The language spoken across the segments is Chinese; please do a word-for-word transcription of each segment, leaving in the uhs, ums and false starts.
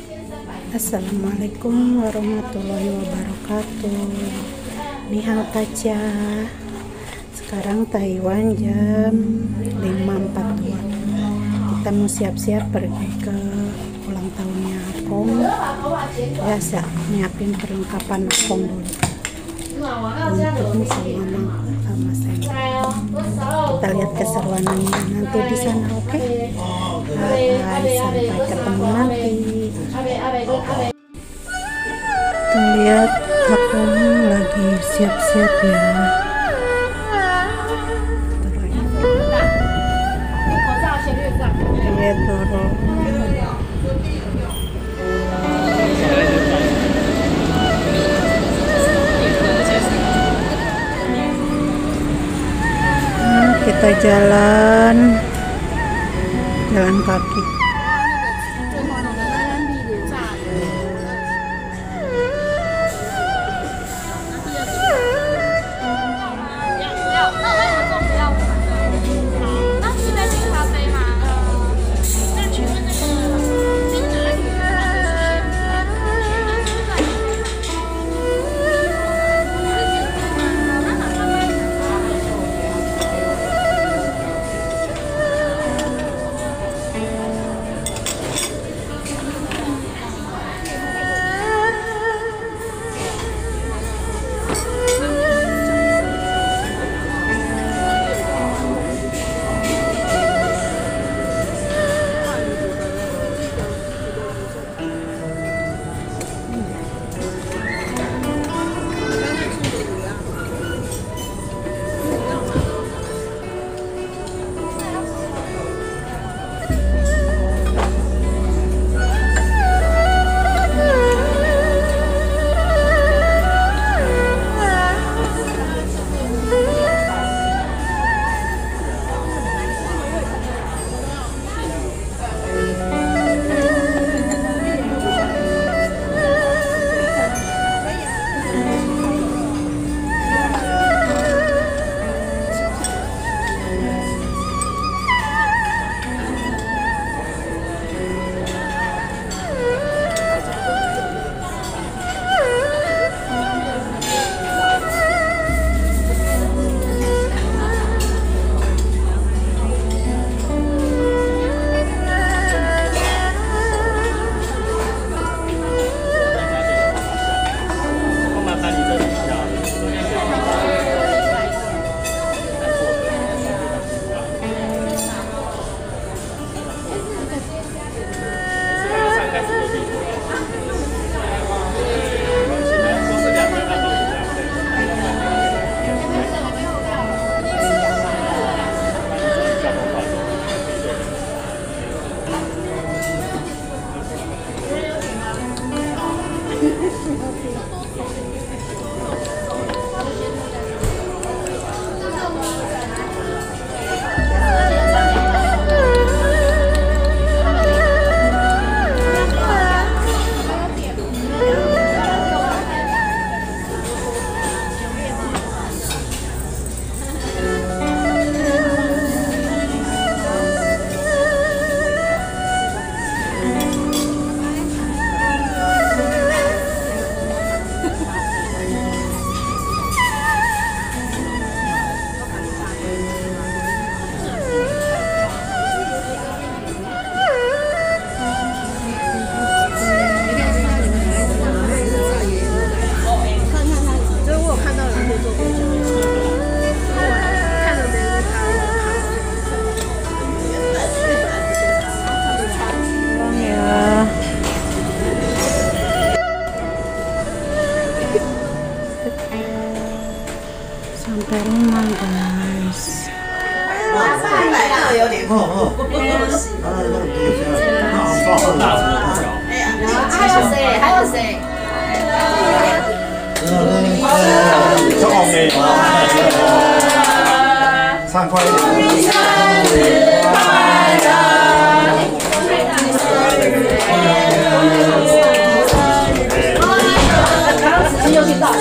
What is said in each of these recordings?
Assalamualaikum warahmatullahi wabarakatuh. Ni hao tacha. Sekarang Taiwan jam lima empat puluh dua. Kita mau siap-siap pergi ke ulang tahunnya Apong. Biasa nyiapin perlengkapan Apong dulu. Untuk sama sama saya. Kita lihat keseruannya nanti di sana, oke? Okay? Bye, sampai ketemu nanti. Kita lihat Apong lagi siap-siap ya. Lihat dorong. Kita jalan jalan kaki. Sampai rumah guys. 有点哦哦，还有谁？还有谁？超红的，唱快一点。生日快乐！又听到。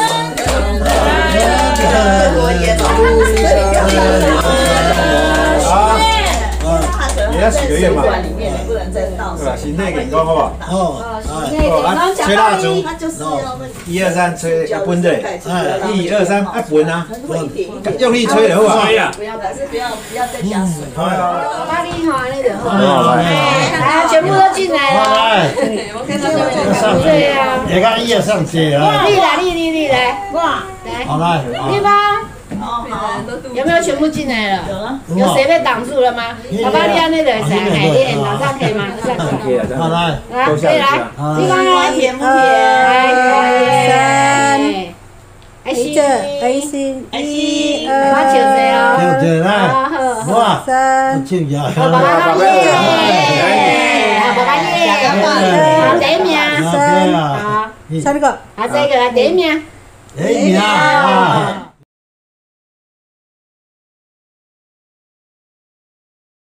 啊，也要许个愿嘛。对吧？心态健康好不好？ 哦， 哦，吹蜡烛， 他就是要那个一二三吹，要分的， 哎， 一二三，啊分啊， 分一点， 用力吹的好啊。 不要，但是不要不要再加水。 巴黎哈那个， 好来， 来，全部都进来了。 来， 我看到这个， 对呀。 你看一二上接啊， 丽来，丽丽丽来，哇，来， 好来， 丽芳， 哦好， 有没有全部进来了？ 有了， 有谁被挡住了吗？爸爸，你要那个谁？哎，你马上可以吗？上可以。 好来， 来，可以来，丽芳不来， 甜不来， 甜， 三，爱心， 爱心，一我笑谁哦？ 对对来， 好， 哇， 三， 庆祝， 好，爸爸好耶！好，爸爸耶！好，第一名， 三， 好， 三个， 好，这个第一名， 哎呀，